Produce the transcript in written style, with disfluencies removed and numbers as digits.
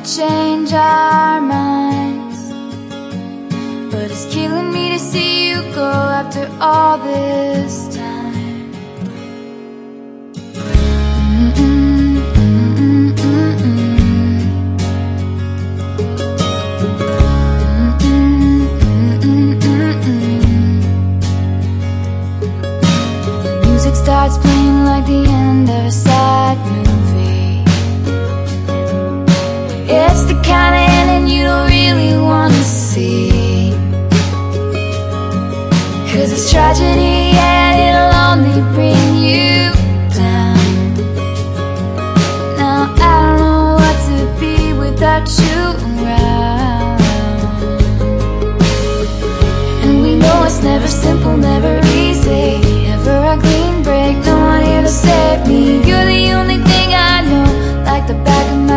change our minds, but it's killing me to see you go after all this time. The music starts playing like the end of a sad movie. It's the kind of ending you don't really want to see, 'cause it's tragedy and it'll only bring you down. Now I don't know what to be without you around, and we know it's never simple, never easy, never a clean break, no one here to save me. You're the only thing I know, like the back of my